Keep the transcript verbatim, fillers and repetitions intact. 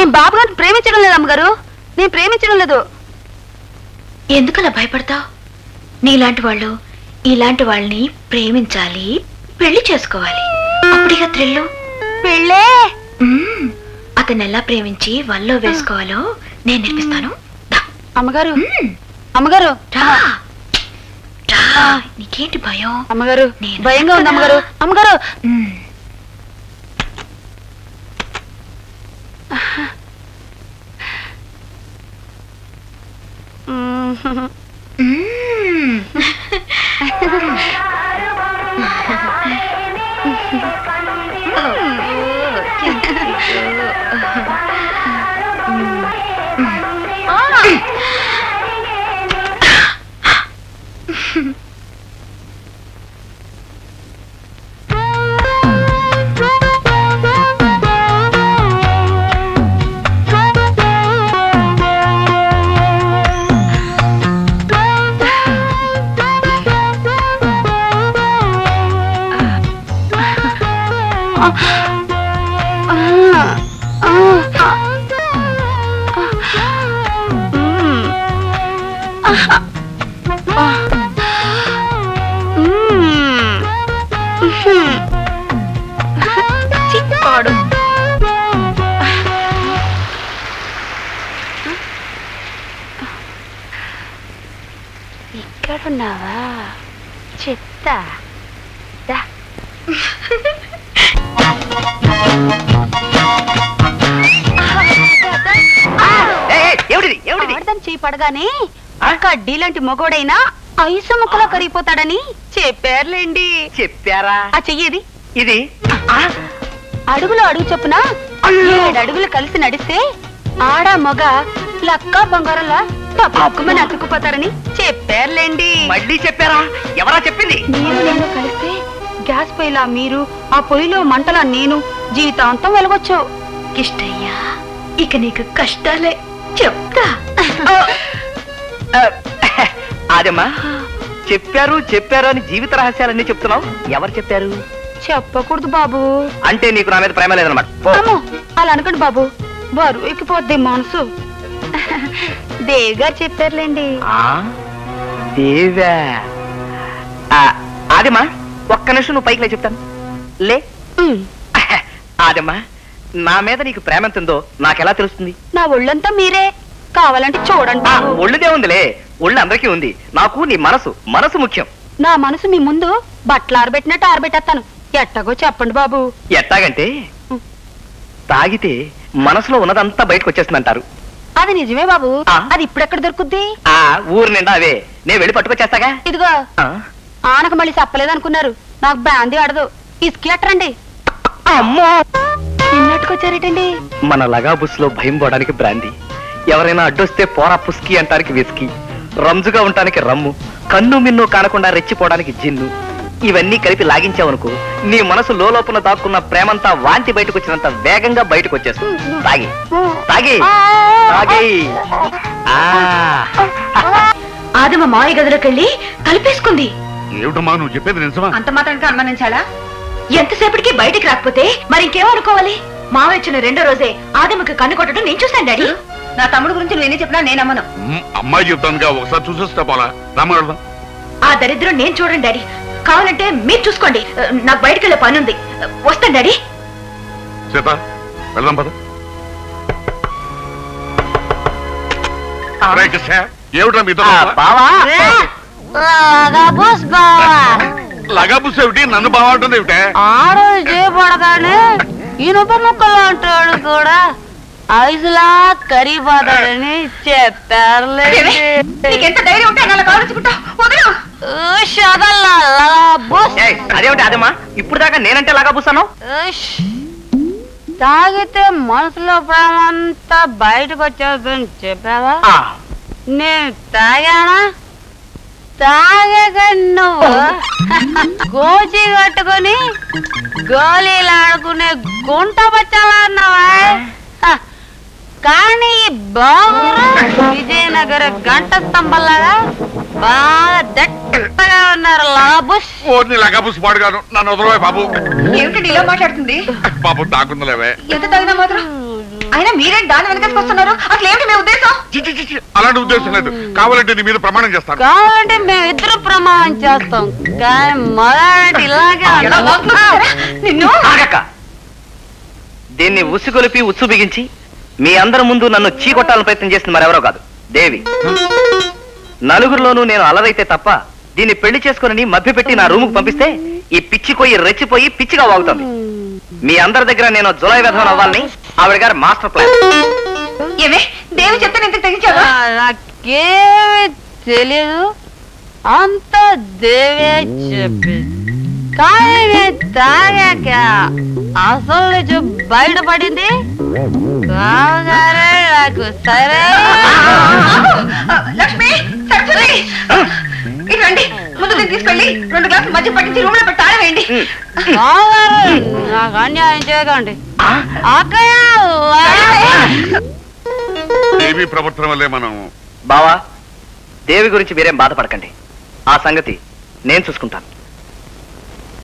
నేను బాబు గారిని ప్రేమించడం లేదు అమ్మగారు, నేను ప్రేమించడం లేదు. ఎందుకలా భయపడతావు? నీలాంటి వాళ్ళు ఇలాంటి వాళ్ళని ప్రేమించాలి, పెళ్లి చేసుకోవాలి. అప్పుడిగా థ్రిల్లు. పెళ్ళే అతన్ని ఎలా ప్రేమించి వల్లో వేసుకోవాలో నేను నేర్పిస్తాను. అమ్మగారు అమ్మగారు నీకేంటి భయం? అమ్మగారు భయంగా ఉంది అమ్మగారు. అమ్మగారు చిక్కాడు. ఇక్కడున్నావా చెత్త? చేయి పడగానే కడ్డీ లాంటి మొగోడైనా ఐసు ముక్కలో కరిగిపోతాడని చెప్పారులేండి. చెప్పారా? ఆ చెయ్యేది ఇది అడుగులో అడుగు చొప్పున ఏడు అడుగులు కలిసి నడిస్తే ఆడ మొగ లక్క బంగారంలా తక్కువని అతుక్కుపోతారని చెప్పారులేండి. మళ్ళీ చెప్పారా? ఎవరా చెప్పింది? మీరు నేను కలిస్తే గ్యాస్ పొయ్యిలా మీరు, ఆ పొయ్యిలో మంటలా నేను జీవితాంతం వెలగొచ్చు. కిష్టయ్యా, ఇక నీకు కష్టాలే చెప్తా. అదేమ్మా చెప్పారు చెప్పారు అని జీవిత రహస్యాలన్నీ చెప్తున్నావు. ఎవరు చెప్పారు? చెప్పకూడదు బాబు. అంటే నీకు నా మీద ప్రేమ లేదన్నమాట. అలా అనకండి బాబు, బరువు ఎక్కిపోద్ది మనసు. దేవి గారు చెప్పారులేండి. దేవా? అదేమ్మా ఒక్క నిమిషం నువ్వు పైకి లే చెప్తాను. లే. అదేమ్మా నా మీద నీకు ప్రేమ ఎంత ఉందో నాకెలా తెలుస్తుంది? నా ఒళ్ళంతా మీరే, కావాలంటే చూడండి. ఒళ్ళుదే ఉందిలే, ఒళ్ళు అందరికీ ఉంది. నాకు నీ మనసు మనసు ముఖ్యం. నా మనసు మీ ముందు బట్టలు ఆరబెట్టినట్టు ఆరబెట్టేస్తాను. ఎట్టగో చెప్పండి బాబు. ఎట్టాగంటే తాగితే మనసులో ఉన్నదంతా బయటకు వచ్చేస్తుందంటారు. అది నిజమే బాబు. అది ఇప్పుడెక్కడ దొరుకుద్ది? ఆ ఊరు నిండా అవే. నేను వెళ్ళి పట్టుకొచ్చేస్తాగా. ఇదిగో ఆనక మళ్ళీ చెప్పలేదు అనుకున్నారు. నాకు బ్యాందీ ఆడదు. ఇసుకి అట్టరండి. అమ్మో నిన్నట్టుకొచ్చారేటండి? మన లగా బుస్ లో భయం పోవడానికి బ్రాందీ, ఎవరైనా అడ్డొస్తే పోరా పుస్కి అంటానికి విస్కీ, రంజుగా ఉండటానికి రమ్ము, కన్ను మిన్ను కానకుండా రెచ్చిపోవడానికి జిన్ను. ఇవన్నీ కలిపి లాగించావనుకో నీ మనసు లోపల దాక్కున్న ప్రేమంతా వాంతి బయటకు వచ్చినంత వేగంగా బయటకు వచ్చేస్తుంది. తాగి తాగి తాగి. ఆదమ మాయ గదిలోకి వెళ్ళి కలిపేసుకుంది. ఏమిటమ్మా నువ్వు చెప్పేది నిజమా? అంత మాత్రానికి అనుమానించాలా? ఎంతసేపటికి బయటికి రాకపోతే మరి ఇంకేమనుకోవాలి? మావయ్య వచ్చిన రెండో రోజే ఆదమకి కన్ను కొట్టడం నేను చూశాను డాడీ. నా తమ్ముడు గురించి నేనే చెప్పినా నేను అమ్మను. అమ్మాయి చెప్తానుగా, ఒకసారి చూసేస్తా పోలా. రమ్మగడదాం. ఆ దరిద్రం నేను చూడండి డాడీ, కావాలంటే మీరు చూసుకోండి. నాకు బయటకు వెళ్ళే పని ఉంది. వస్తాను డాడీ. సీత వెళ్దాం పద. ఏమిటా మీతో? లగాబుస్ ఏమిటి? నన్ను బాగుంటుంది ఏమిటే? ఆ రోజు చేయబడగానే ఇనుప ముక్కలు అంటాడు కూడా ఐసులా కరిగిపోతాడని చెప్పారులే. అదేమిటి అదేమా ఇప్పుడు దాకా నేనంటే లాగా పూసాను. తాగితే మనసులో ప్రేమ అంతా బయటకు వచ్చేదని చెప్పావా? నేను తాగానా? తాగక నువ్వు గోచి కట్టుకుని గోళీలు ఆడుకునే గుంట బచ్చాలా అన్నావా? కానీ బాగురు విజయనగర గంట స్తంభంలాగా బాగా దట్టగా ఉన్నారు లగాబుస్. ఓర్ని లగాబుస్ పాడుగాను, నన్ను వదలవే బాబు. ఏమిటండి ఇలా మాట్లాడుతుంది? బాబు తాగుందలేవే. ఎంత తాగినా మాత్రం అయినా మీరేం దాని వెనకేసుకొస్తున్నారు? అసలు ఏమిటి మీ ఉద్దేశం? చి, చి, చి, చి, అలాంటి ఉద్దేశం లేదు. కావాలంటే నీ మీద ప్రమాణం చేస్తాను. కావాలంటే మేమిద్దరు ప్రమాణం చేస్తాం, కానీ మొదలంటే ఇలాగే ఎలా వాగుతున్నారా? నిన్ను ఆగక్క. దీన్ని ఉసిగొలిపి ఉచ్చు బిగించి మీ అందరి ముందు నన్ను చీకొట్టాలని ప్రయత్నం చేసింది మరెవరో కాదు, దేవి. నలుగురిలోనూ నేను అలరైతే తప్ప దీన్ని పెళ్లి చేసుకుని మభ్యపెట్టి నా రూముకు పంపిస్తే ఈ పిచ్చి కొయ్యి రెచ్చిపోయి పిచ్చిగా వాగుతుంది. మీ అందరి దగ్గర నేను జులై విధం అవ్వాలని ఆవిడ గారి మాస్టర్ ప్లాన్. ఏమే దేవి చెప్తే నేను తెగించావా? నాకేమి తెలియదు, అంత దేవే చెప్పింది. కానీ నేను తాగాక అసలు నిజం బయటపడింది. కాగానే నాకు సరే. లక్ష్మి, సరస్వతి, ఇటు రండి. ముందు దీన్ని తీసుకెళ్ళి రెండు గ్లాసులు మధ్య పట్టించి రూమ్ లో పెట్టి తాళవేయండి. కాగానే నాకు అన్యాయం చేయకండి. అక్కయ్య దేవి ప్రవర్తన వల్లే మనం. బావా, దేవి గురించి మీరేం బాధపడకండి, ఆ సంగతి నేను చూసుకుంటాను.